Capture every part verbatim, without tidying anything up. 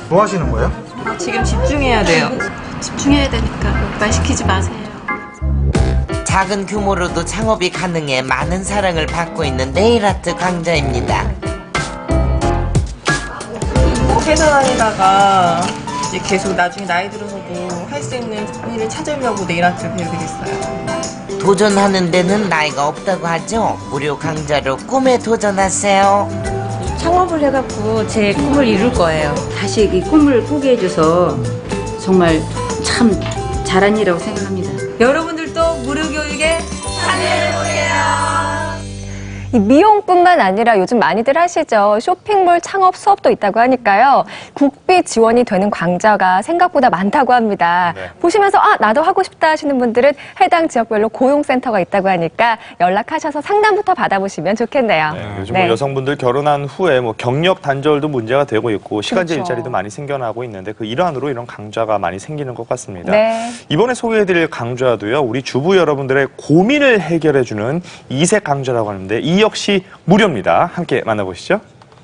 뭐 하시는 거예요? 지금 집중해야 돼요. 집중해야 되니까 말 시키지 마세요. 작은 규모로도 창업이 가능해 많은 사랑을 받고 있는 네일아트 강자입니다. 회사 다니다가 이제 계속 나중에 나이 들어서도 할 수 있는 일을 찾으려고 네일아트를 배우게 됐어요. 도전하는 데는 나이가 없다고 하죠? 무료 강좌로 꿈에 도전하세요. 창업을 해갖고 제 꿈을 이룰 거예요. 다시 이 꿈을 꾸게 해줘서 정말 참 잘한 일이라고 생각합니다. 여러분들도 무료 교육에 참여해보세요. 이 미용뿐만 아니라 요즘 많이들 하시죠. 쇼핑몰 창업 수업도 있다고 하니까요. 국비 지원이 되는 강좌가 생각보다 많다고 합니다. 네. 보시면서 아 나도 하고 싶다 하시는 분들은 해당 지역별로 고용센터가 있다고 하니까 연락하셔서 상담부터 받아보시면 좋겠네요. 네, 요즘 네. 뭐 여성분들 결혼한 후에 뭐 경력 단절도 문제가 되고 있고 시간제 그렇죠. 일자리도 많이 생겨나고 있는데 그 일환으로 이런 강좌가 많이 생기는 것 같습니다. 네. 이번에 소개해드릴 강좌도요. 우리 주부 여러분들의 고민을 해결해주는 이색 강좌라고 하는데 이 역시 무료입니다. 함께 만나보시죠.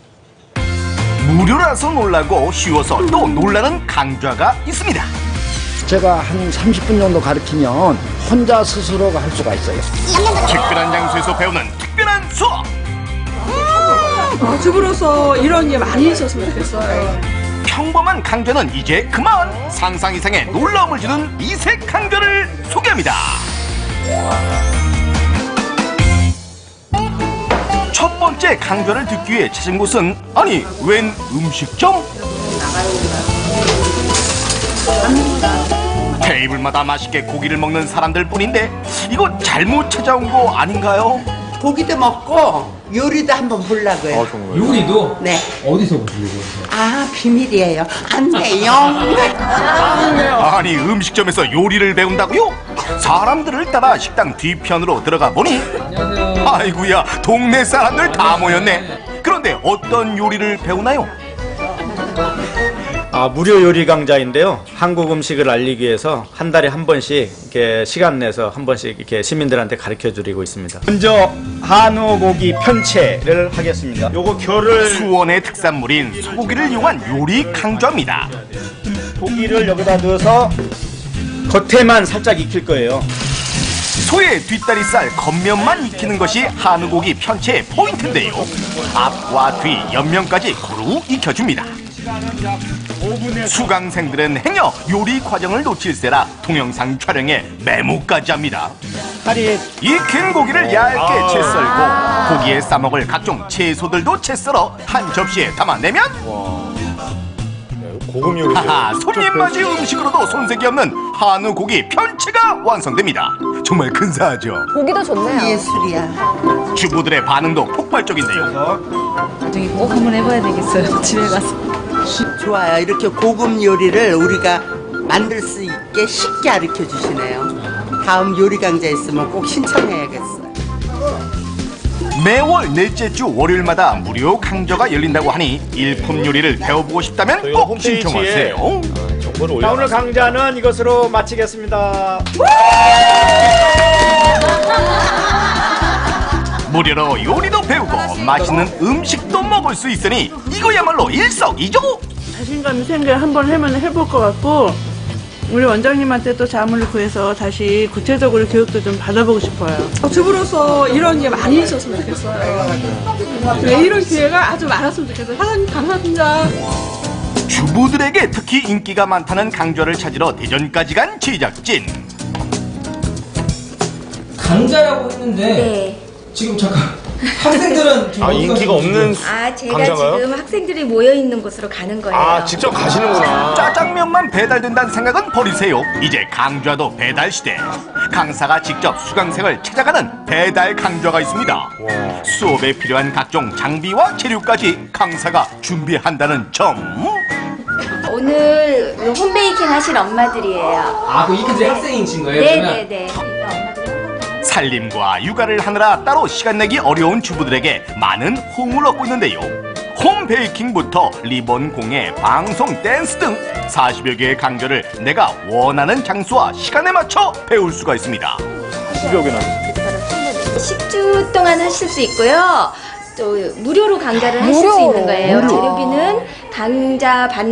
무료라서 놀라고 쉬워서 또 놀라는 강좌가 있습니다. 제가 한 삼십 분 정도 가르치면 혼자 스스로가 할 수가 있어요. 특별한 장소에서 배우는 특별한 수업. 어, 주부로서 이런 게 많이 있었으면 좋겠어요. 평범한 강좌는 이제 그만. 상상 이상의 놀라움을 주는 이색 강좌를 소개합니다. 첫 번째 강좌를 듣기 위해 찾은 곳은 아니 웬 음식점? 테이블마다 맛있게 고기를 먹는 사람들 뿐인데 이거 잘못 찾아온 거 아닌가요? 고기도 먹고 요리도 한번 보려고요. 어, 정말. 요리도? 네. 어디서 보시려고? 아 비밀이에요. 안 돼요. 아니 음식점에서 요리를 배운다고요? 사람들을 따라 식당 뒤편으로 들어가 보니 안녕하세요. 아이고야 동네 사람들 다 모였네. 그런데 어떤 요리를 배우나요? 아, 무료 요리 강좌인데요. 한국 음식을 알리기 위해서 한 달에 한 번씩 이렇게 시간 내서 한 번씩 이렇게 시민들한테 가르쳐 드리고 있습니다. 먼저 한우 고기 편채를 하겠습니다. 요거 결을 수원의 특산물인 소고기를 이용한 요리 강좌입니다. 고기를 여기다 넣어서 겉에만 살짝 익힐 거예요. 소의 뒷다리살 겉면만 익히는 것이 한우고기 편채의 포인트인데요. 앞과 뒤 옆면까지 고루 익혀줍니다. 수강생들은 행여 요리 과정을 놓칠세라 동영상 촬영에 메모까지 합니다. 익힌 고기를 얇게 채 썰고 고기에 싸먹을 각종 채소들도 채 썰어 한 접시에 담아내면 고급 요리죠. 하하, 손님 맞이 음식으로도 손색이 없는 한우 고기 편채가 완성됩니다. 정말 근사하죠? 보기도 좋네요. 예술이야. 주부들의 반응도 폭발적인데요. 나중에 꼭 한번 해봐야 되겠어요. 집에 가서. 좋아요. 이렇게 고급 요리를 우리가 만들 수 있게 쉽게 가르쳐 주시네요. 다음 요리 강좌 있으면 꼭 신청해야겠어요. 매월 넷째 주 월요일마다 무료 강좌가 열린다고 하니 일품 요리를 배워보고 싶다면 꼭 신청하세요. 자, 오늘 강좌는 이것으로 마치겠습니다. 무료로 요리도 배우고 맛있는 음식도 먹을 수 있으니 이거야말로 일석이조! 자신감이 생겨 한번 하면 해볼 것 같고 우리 원장님한테 또 자문을 구해서 다시 구체적으로 교육도 좀 받아보고 싶어요. 주부로서 이런 게 많이 있었으면 좋겠어요. 네, 이런 기회가 아주 많았으면 좋겠어요. 사장님 감사합니다. 주부들에게 특히 인기가 많다는 강좌를 찾으러 대전까지 간 제작진. 강좌라고 했는데 네. 지금 잠깐 학생들은 지금 아, 인기가 없는 아, 제가 강좌인가요? 지금 학생들이 모여 있는 곳으로 가는 거예요. 아, 직접 가시는구나. 짜장면만 배달된다는 생각은 버리세요. 이제 강좌도 배달 시대. 강사가 직접 수강생을 찾아가는 배달 강좌가 있습니다. 와. 수업에 필요한 각종 장비와 재료까지 강사가 준비한다는 점. 오늘 홈베이킹 하실 엄마들이에요. 아, 그 이분들이 학생이신 거예요? 네네네. 살림과 육아를 하느라 따로 시간 내기 어려운 주부들에게 많은 호응을 얻고 있는데요. 홈베이킹부터 리본 공예, 방송, 댄스 등 사십여 개의 강좌를 내가 원하는 장소와 시간에 맞춰 배울 수가 있습니다. 사십여 개나. 십 주 동안 하실 수 있고요. 또 무료로 강좌를 하실 수 있는 거예요. 무료. 재료비는 강좌 받는